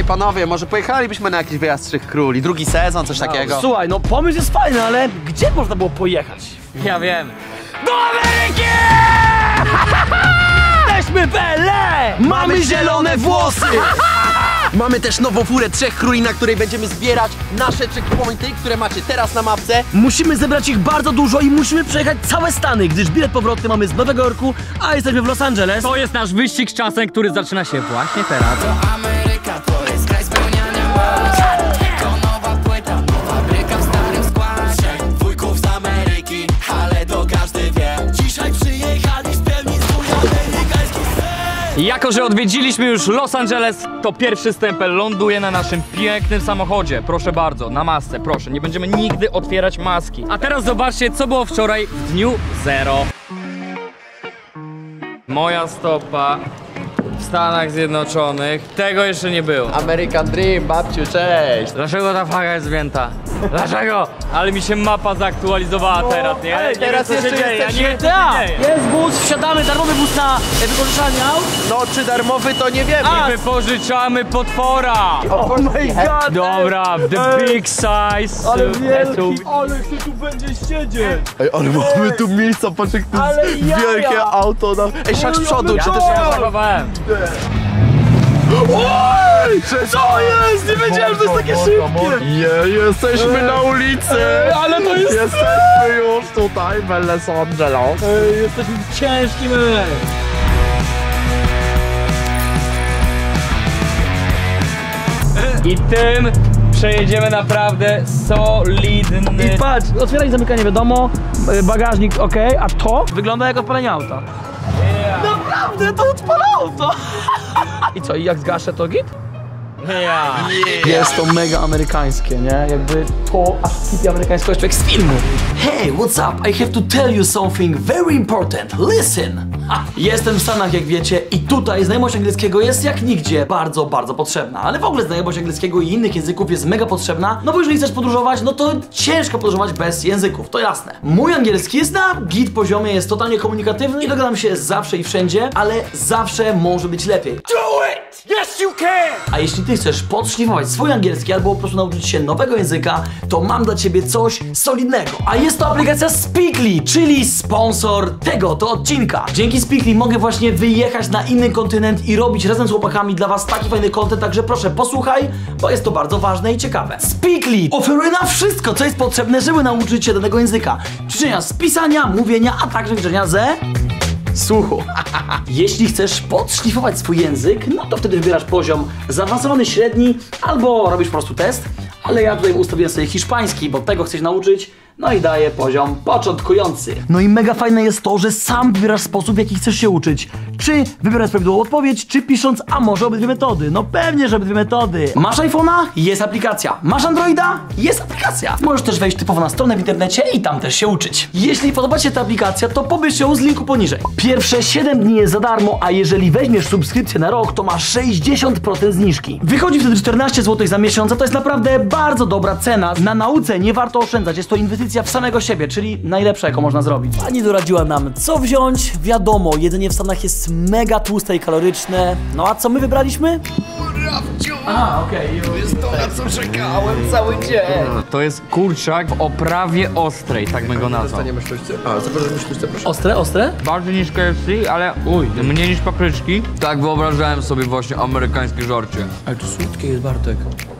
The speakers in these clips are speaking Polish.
Ej, panowie, może pojechalibyśmy na jakiś wyjazd Trzech Króli, drugi sezon, coś takiego. Słuchaj, no pomysł jest fajny, ale gdzie można było pojechać? Ja wiem. Do Ameryki! Jesteśmy Pele! Mamy zielone włosy! Mamy też nową furę Trzech Króli, na której będziemy zbierać nasze checkpointy, które macie teraz na mapce. Musimy zebrać ich bardzo dużo i musimy przejechać całe Stany, gdyż bilet powrotny mamy z Nowego Jorku, a jesteśmy w Los Angeles. To jest nasz wyścig z czasem, który zaczyna się właśnie teraz. Ameryka to jest kraj spełniania marzeń. To nowa płyta, nowa bryka w starym składzie. Wujków z Ameryki, ale to każdy wie. Dzisiaj przyjechali spełnić swój amerykański sen. Jako że odwiedziliśmy już Los Angeles, to pierwszy stempel ląduje na naszym pięknym samochodzie. Proszę bardzo, na masce, proszę. Nie będziemy nigdy otwierać maski. A teraz zobaczcie, co było wczoraj w dniu 0. Moja stopa w Stanach Zjednoczonych. Tego jeszcze nie było. American Dream, babciu, cześć. Dlaczego ta flaga jest zwięta? Dlaczego? Ale mi się mapa zaktualizowała teraz, nie? Ej, teraz nie wiem, co się jeszcze dzieje. Ja nie jesteśmy- wiem, co się dzieje. Jest bus, wsiadamy, darmowy bus na wypożyczalnie aut. No, czy darmowy, to nie wiemy. I wypożyczamy potwora! Oh my god! Dobra, the big size. Ale wielki! Ale kto tu będzie siedzieć? Ej, ale mamy tu miejsca, patrz jak to Ale jest jaja. wielkie auto. Ej, siadź z przodu, czy też Ja zachowałem. Oj, Co jest? Nie wiedziałem, że to jest takie szybkie! jesteśmy na ulicy. Ale to jest... Jesteśmy już tutaj w Los Angeles. Jesteśmy ciężkim. I tym przejedziemy naprawdę solidny. I patrz, otwieranie, zamykanie wiadomo, bagażnik ok, a to wygląda jak odpalenie auta. Naprawdę, to odpala auto! I co, i jak zgaszę to git? Ja. Jest to mega amerykańskie, nie? Jakby to aż typie amerykańskiego jest człowiek z filmu. Hey, what's up? I have to tell you something very important. Listen! Jestem w Stanach, jak wiecie, i tutaj znajomość angielskiego jest jak nigdzie bardzo, bardzo potrzebna. Ale w ogóle znajomość angielskiego i innych języków jest mega potrzebna, no bo jeżeli chcesz podróżować, no to ciężko podróżować bez języków, to jasne. Mój angielski jest na git poziomie, jest totalnie komunikatywny i dogadam się zawsze i wszędzie, ale zawsze może być lepiej. Do it! Yes, you can! A jeśli ty chcesz podszlifować swój angielski albo po prostu nauczyć się nowego języka, to mam dla ciebie coś solidnego. A jest to aplikacja Speakly, czyli sponsor tego odcinka. Dzięki Speakly mogę właśnie wyjechać na inny kontynent i robić razem z chłopakami dla was taki fajny content, także proszę posłuchaj, bo jest to bardzo ważne i ciekawe. Speakly oferuje nam wszystko, co jest potrzebne, żeby nauczyć się danego języka. Ćwiczenia z pisania, mówienia, a także ćwiczenia ze słuchu. Jeśli chcesz podszlifować swój język, no to wtedy wybierasz poziom zaawansowany, średni, albo robisz po prostu test, ale ja tutaj ustawiłem sobie hiszpański, bo tego chcesz nauczyć, no i daję poziom początkujący. No i mega fajne jest to, że sam wybierasz sposób, w jaki chcesz się uczyć. Czy wybierać prawidłową odpowiedź, czy pisząc, a może obydwie metody. No pewnie, że obydwie metody. Masz iPhone'a? Jest aplikacja. Masz Androida? Jest aplikacja. Możesz też wejść typowo na stronę w internecie i tam też się uczyć. Jeśli podoba ci się ta aplikacja, to pobierz ją z linku poniżej. Pierwsze 7 dni jest za darmo, a jeżeli weźmiesz subskrypcję na rok, to masz 60% zniżki. Wychodzi wtedy 14 zł za miesiąc, a to jest naprawdę bardzo dobra cena. Na nauce nie warto oszczędzać, jest to inwestycja w samego siebie, czyli najlepsza, jaką można zrobić. Pani doradziła nam, co wziąć. Wiadomo, jedzenie w Stanach jest mega tłuste i kaloryczne. No a co my wybraliśmy? A, okej. Jest to, na co czekałem cały dzień. To jest kurczak w oprawie ostrej, tak bym go nazwał. Dostaniemy sztućce? A, zapraszamy sztućce, proszę. Ostre, ostre? Bardziej niż KFC, ale mniej niż papryczki. Tak wyobrażałem sobie właśnie amerykańskie żarcie. Ale to słodkie jest, Bartek.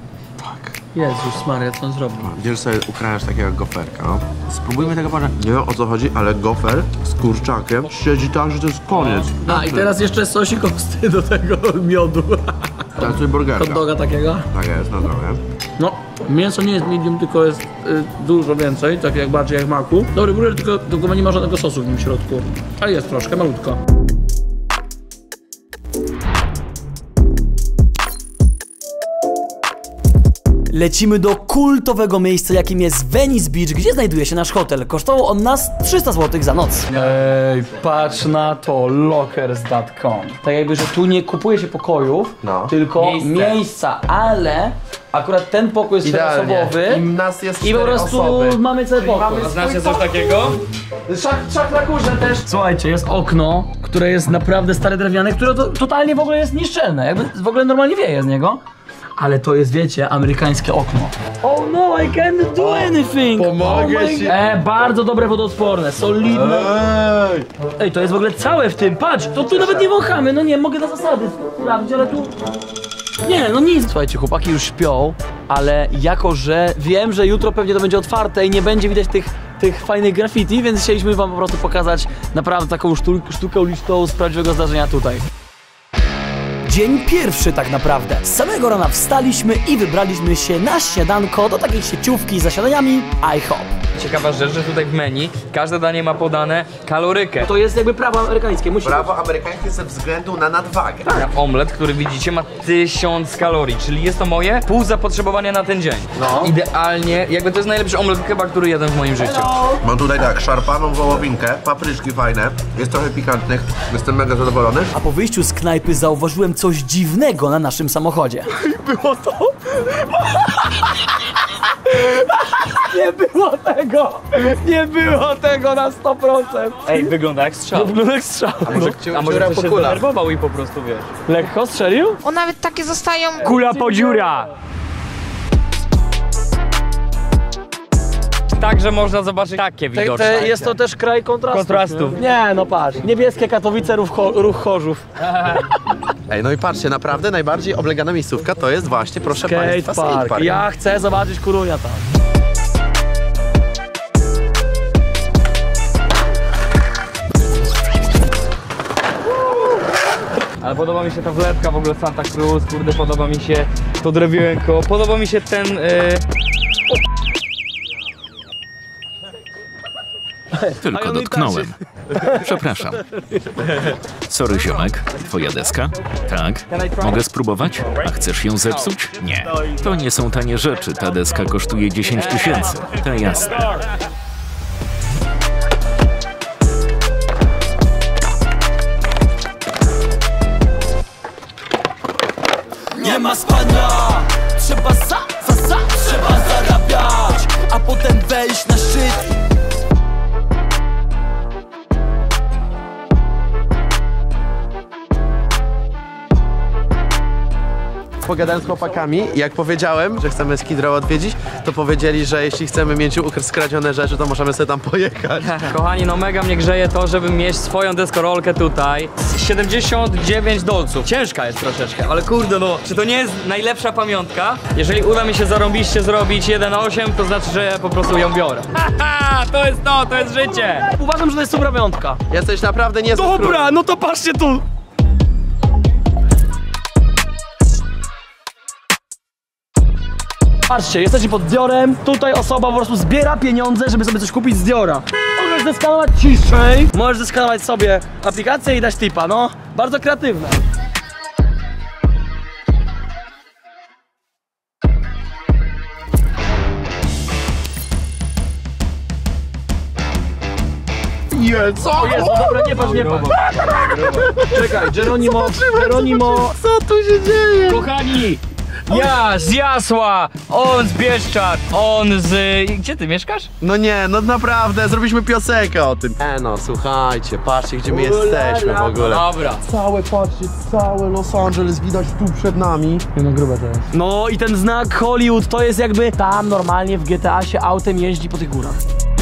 Jezus Maria, co on zrobił? Wiesz, sobie ukrajesz takiego goferka, no? Spróbujmy tego parę. Nie wiem o co chodzi, ale gofer z kurczakiem siedzi tak, że to jest koniec. A i teraz jeszcze sosik ostry do tego miodu. Teraz tutaj burgerka. Hot doga takiego. Tak jest, na drogę. No, mięso nie jest medium, tylko jest dużo więcej, tak jak bardziej jak maku. Dobry burger, tylko nie ma żadnego sosu w nim w środku. Ale jest troszkę, malutko. Lecimy do kultowego miejsca, jakim jest Venice Beach, gdzie znajduje się nasz hotel. Kosztował on nas 300 zł za noc. Ej, patrz na to, lockers.com. Tak jakby, że tu nie kupuje się pokojów, tylko miejsca, ale akurat ten pokój jest czteroosobowy I nas jest i po prostu mamy cały pokój. A znacie coś takiego? Szach na górze też. Słuchajcie, jest okno, które jest naprawdę stare drewniane, które totalnie w ogóle jest nieszczelne, jakby w ogóle normalnie wieje z niego. Ale to jest, wiecie, amerykańskie okno. Oh no, I can't do anything! Pomogę ci. Bardzo dobre wodoodporne, solidne. Ej, to jest w ogóle całe w tym, patrz, to tu nawet nie wąchamy, no nie, mogę na zasady sprawdzić, ale tu... Nie, no nic. Słuchajcie, chłopaki już śpią, ale jako, że wiem, że jutro pewnie to będzie otwarte i nie będzie widać tych fajnych graffiti, więc chcieliśmy wam po prostu pokazać naprawdę taką sztukę uliczną z prawdziwego zdarzenia tutaj. Dzień pierwszy tak naprawdę. Z samego rana wstaliśmy i wybraliśmy się na śniadanko do takiej sieciówki z zasiadaniami IHOP. Ciekawa rzecz, że tutaj w menu każde danie ma podane kalorykę. To jest jakby prawo amerykańskie. Prawo amerykańskie ze względu na nadwagę. Na omlet, który widzicie, ma 1000 kalorii, czyli jest to moje pół zapotrzebowania na ten dzień. No. Idealnie, jakby to jest najlepszy omlet chyba, który jadłem w moim życiu. Mam tutaj tak, szarpaną wołowinkę, papryczki fajne, jest trochę pikantnych, jestem mega zadowolony. A po wyjściu z knajpy zauważyłem coś dziwnego na naszym samochodzie. Było to? Nie było tego! Nie było tego na 100%! Ej, wygląda jak strzał. Wygląda jak strzał. A może ktoś się zdenerwował i po prostu, wiesz. Lekko strzelił? O, nawet takie zostają... Kula po dziura! Także można zobaczyć takie widoczne. Jest to też kraj kontrastów. Nie, no patrz. Niebieskie Katowice, ruch Chorzów. Ej, no i patrzcie, naprawdę najbardziej oblegana miejscówka to jest właśnie, proszę państwa, skatepark. Ja chcę zobaczyć Kurunia tam. Ale podoba mi się ta wlepka w ogóle Santa Cruz, kurde, podoba mi się to drewienko, podoba mi się ten... Tylko dotknąłem. Przepraszam. Sorry, ziomek. Twoja deska? Tak. Mogę spróbować? A chcesz ją zepsuć? Nie. To nie są tanie rzeczy. Ta deska kosztuje 10 000. To jasne. Nie ma spania, trzeba trzeba zarabiać, a potem wejść na szczyt. Pogadałem z chłopakami i jak powiedziałem, że chcemy Skid Row odwiedzić, to powiedzieli, że jeśli chcemy mieć skradzione rzeczy, to możemy sobie tam pojechać. Kochani, no mega mnie grzeje to, żeby mieć swoją deskorolkę tutaj. 79 dolców. Ciężka jest troszeczkę, ale kurde no, czy to nie jest najlepsza pamiątka? Jeżeli uda mi się zarąbiście zrobić 1.8, to znaczy, że po prostu ją biorę. Haha, to jest życie! Uważam, że to jest dobra piątka. Jesteś naprawdę niezły. Dobra, no to patrzcie tu! Patrzcie, jesteśmy pod Diorem, tutaj osoba po prostu zbiera pieniądze, żeby sobie coś kupić z Diora. Możesz zeskanować ciszej, możesz zeskanować sobie aplikację i dać tipa, no. Bardzo kreatywne. Co? O Jezu, dobra, nie patrz, nie patrz. Czekaj, Geronimo. Co tu się dzieje? Kochani! Ja z Jasła, on z Bieszczad, on z... Gdzie ty mieszkasz? No nie, no naprawdę, zrobiliśmy piosenkę o tym. No, słuchajcie, patrzcie, gdzie my jesteśmy w ogóle. Dobra. Całe Los Angeles widać tu przed nami. No grube to jest. No i ten znak Hollywood to jest jakby tam normalnie w GTA się autem jeździ po tych górach.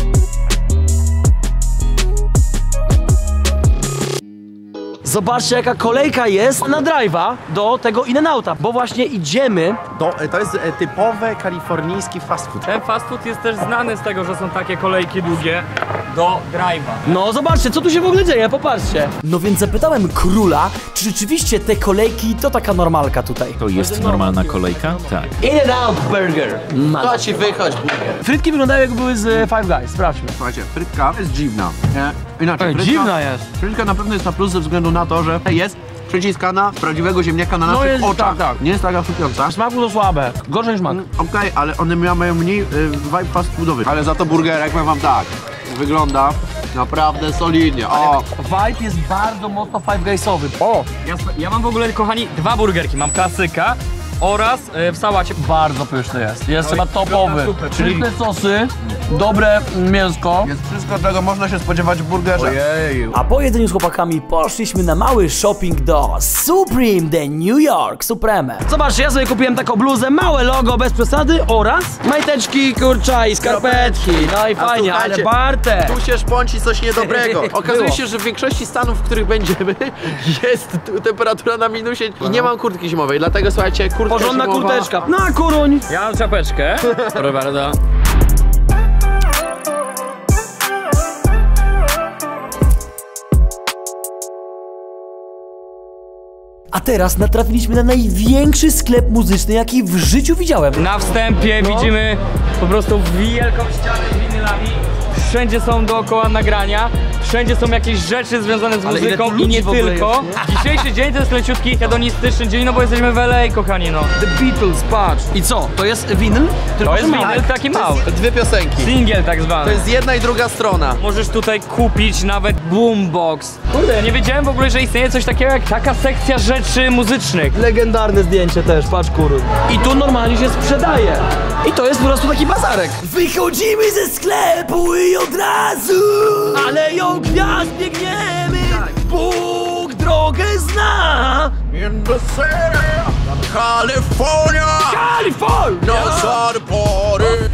Zobaczcie, jaka kolejka jest na drive'a do tego In-N-Outa, bo właśnie idziemy. To jest typowy kalifornijski fast food. Ten fast food jest też znany z tego, że są takie kolejki długie do drive'a. No zobaczcie, co tu się w ogóle dzieje, popatrzcie. No więc zapytałem króla, czy rzeczywiście te kolejki to taka normalka tutaj. To jest normalna kolejka? Tak. In-N-Out Burger. To ci wychodź, burger. Frytki wyglądają jakby były z Five Guys, sprawdźmy. Słuchajcie, frytka jest dziwna. Inaczej, Dziwna jest. Frytka na pewno jest na plus ze względu na to, że jest przyciskana z prawdziwego ziemniaka na naszych jest, oczach. tak. Nie jest taka chrupiąca. W smaku to słabe, gorzej niż smak. Okej, ale one mają mniej vibe fast foodowy. Ale za to burgerek powiem wam tak, wygląda naprawdę solidnie. O, Vibe jest bardzo mocno Five Guysowy. O! Ja mam w ogóle, kochani, dwa burgerki. Mam klasyka oraz w sałacie. Bardzo pyszny jest. Jest chyba topowy. Czyli te sosy, dobre mięsko. Jest wszystko, czego można się spodziewać w burgerze. A po jedzeniu z chłopakami poszliśmy na mały shopping do Supreme de New York Supreme. Zobaczcie, ja sobie kupiłem taką bluzę, małe logo, bez przesady oraz majteczki, kurcza i skarpetki. No i fajnie, ale słuchajcie, Barte. Tu się szponci coś niedobrego. Okazuje się, że w większości stanów, w których będziemy, jest tu temperatura na minusie i nie mam kurtki zimowej, dlatego słuchajcie, kurtka Porządna zimowa... kurteczka. Na kuruń. Ja mam czapeczkę. Proszę bardzo. A teraz natrafiliśmy na największy sklep muzyczny, jaki w życiu widziałem. Na wstępie widzimy po prostu wielką ścianę z winylami. Wszędzie są dookoła nagrania, wszędzie są jakieś rzeczy związane z Ale ile muzyką tu i ludzi nie w ogóle tylko. jest, nie? Dzisiejszy dzień to jest leciutki, hedonistyczny dzień, no bo jesteśmy w LA, kochani, no. The Beatles, patrz. I co? To jest winyl? To jest mały. winyl taki mały. Dwie piosenki. Singiel tak zwany. To jest jedna i druga strona. Możesz tutaj kupić nawet boombox. Kurde, nie wiedziałem w ogóle, że istnieje coś takiego jak taka sekcja rzeczy muzycznych. Legendarne zdjęcie też, patrz kurwa. I tu normalnie się sprzedaje. I to jest po prostu taki bazarek. Wychodzimy ze sklepu i od razu aleją gwiazd biegniemy. Bóg drogę zna. In the city, California, Kalifornia! no sorry party.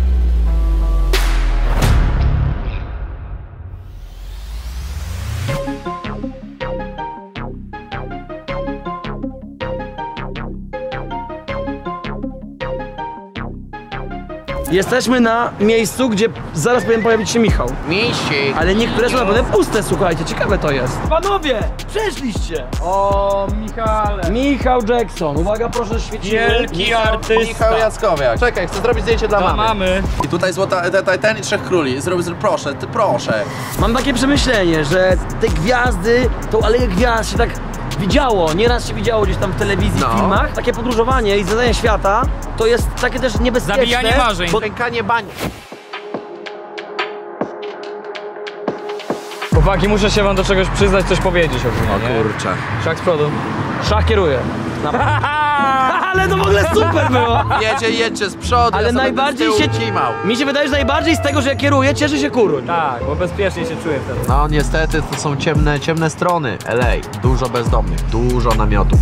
Jesteśmy na miejscu, gdzie zaraz powinien pojawić się Michał. Misiek. Ale niektóre są naprawdę puste, słuchajcie, ciekawe to jest. Panowie, przeszliście! O, Michale. Michał Jackson, uwaga, proszę świeciły. Wielki artysta. Michał Jackowiak. Czekaj, chcę zrobić zdjęcie dla To mamy. mamy. I tutaj złota, ten i trzech króli. Proszę, proszę. Mam takie przemyślenie, że te gwiazdy, tą Aleję Gwiazd się tak widziało, nieraz się widziało gdzieś tam w telewizji, w filmach. Takie podróżowanie i zwiedzanie świata to jest takie też niebezpieczne. Zabijanie marzeń. Bo pękanie bani. Chłopaki, muszę się wam do czegoś przyznać, coś powiedzieć ogólnie, nie? Kurczę. Szach z przodu. Szach kieruje. Ale to w ogóle super było! Jedźcie z przodu, Ale ja sobie najbardziej z tyłu się... cimał. Mi się wydaje, że najbardziej z tego, że ja kieruję, cieszy się Kuruń. Tak, bo bezpiecznie się czuję wtedy. No niestety to są ciemne strony LA. Dużo bezdomnych, dużo namiotów.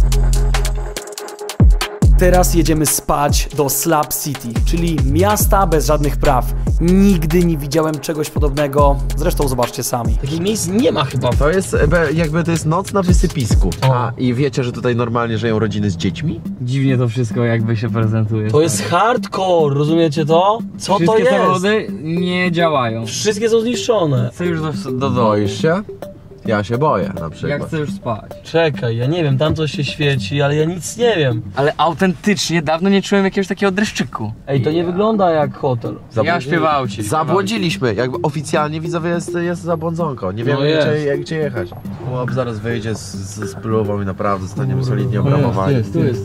Teraz jedziemy spać do Slab City, czyli miasta bez żadnych praw. Nigdy nie widziałem czegoś podobnego, zresztą zobaczcie sami. Takich miejsc nie ma chyba. To jest jakby to jest noc na wysypisku. A i wiecie, że tutaj normalnie żyją rodziny z dziećmi? Dziwnie to wszystko jakby się prezentuje. To jest hardcore, rozumiecie to? Co Wszystkie to jest? samochody nie działają. Wszystkie są zniszczone. Chcę już do domu. Boisz się? Ja się boję na Ja przykład. chcę już spać. Czekaj, ja nie wiem, tam coś się świeci, ale ja nic nie wiem. Ale autentycznie dawno nie czułem jakiegoś takiego dreszczyku. Ej, to nie wygląda jak hotel. Ja śpiewał ci. Zabłądziliśmy, jakby oficjalnie widzowie jest zabłądzonko. Nie wiemy gdzie jechać. Chłop zaraz wyjdzie z spluwą i naprawdę zostaniemy solidnie obramowani. Tu jest.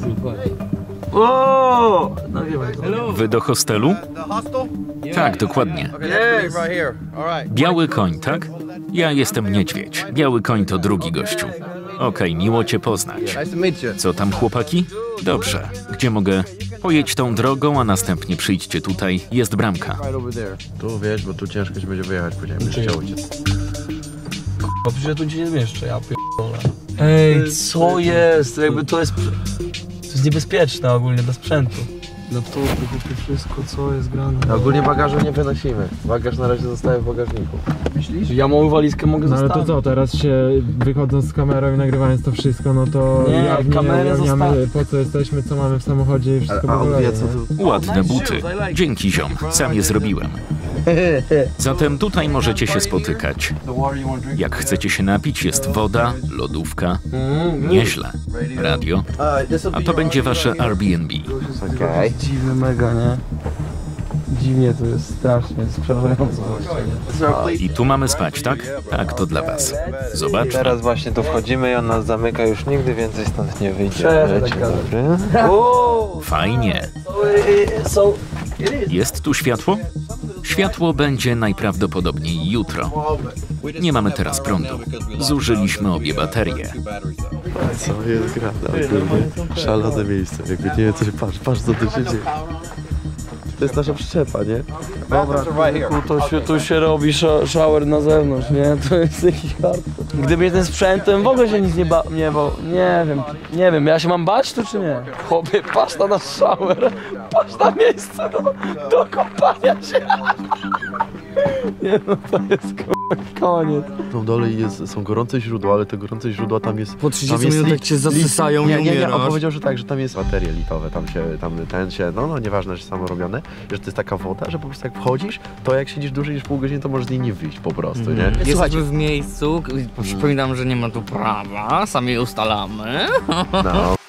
O! No wiem. Wy do hostelu? Tak, dokładnie. Biały koń, tak? Ja jestem niedźwiedź. Biały koń to drugi gościu. Okej, miło cię poznać. Co tam, chłopaki? Dobrze. Gdzie mogę? Pojedź tą drogą, a następnie przyjdźcie tutaj. Jest bramka. Tu wiesz, bo tu ciężko się będzie wyjechać, później będziesz chciał uciec. Bo przecież ja tu cię nie zmieszczę, ja pierdolę. Ej, co jest? Jakby to jest niebezpieczne ogólnie dla sprzętu. Laptopy, kupię wszystko, co jest grane. Ogólnie bagażu nie wynosimy. Bagaż na razie zostaje w bagażniku. Myślisz? Ja moją walizkę mogę No ale zostawić. to co, teraz się wychodząc z kamerą i nagrywając to wszystko, no to Nie, jawnie kamerę ujawniamy, zostaw. po co jesteśmy, co mamy w samochodzie i wszystko A po on kolei, wie co nie? tu... Ładne buty. Dzięki, ziom. Sam je zrobiłem. Zatem tutaj możecie się spotykać. Jak chcecie się napić, jest woda, lodówka. Nieźle. Radio. A to będzie wasze Airbnb. Okej. Dziwne mega, nie? Dziwnie to jest strasznie, jest przerażające. I tu mamy spać, tak? Tak, to dla was. Zobaczmy. Teraz właśnie tu wchodzimy i on nas zamyka, już nigdy więcej stąd nie wyjdziemy. Przestań Dzień gadać. dobry. Fajnie. Jest tu światło? Światło będzie najprawdopodobniej jutro. Nie mamy teraz prądu. Zużyliśmy obie baterie. Co jest grane? Kurde, szalone miejsce, jakby nie wiem co się, patrz co tu się dzieje. To jest nasza przyczepa, nie? Dobra, tu się robi shower na zewnątrz, nie? To jest jakiś hardcore. Gdyby nie ten sprzęt, to bym w ogóle się nic nie wiem, ja się mam bać tu czy nie? Chłopie, patrz na nasz shower, patrz na miejsce do kąpania się. Nie no, to jest koniec. Na dole są gorące źródła, ale te gorące źródła tam jest... Po 30 minut jak cię zasysają, nie umierasz. On powiedział, że tak, że tam jest baterie litowe, no nieważne, że samo robione, że to jest taka woda, że po prostu jak wchodzisz, to jak siedzisz dłużej niż pół godziny, to możesz z niej nie wyjść po prostu, nie? Jesteśmy w miejscu, przypominam, że nie ma tu prawa, sami je ustalamy. No.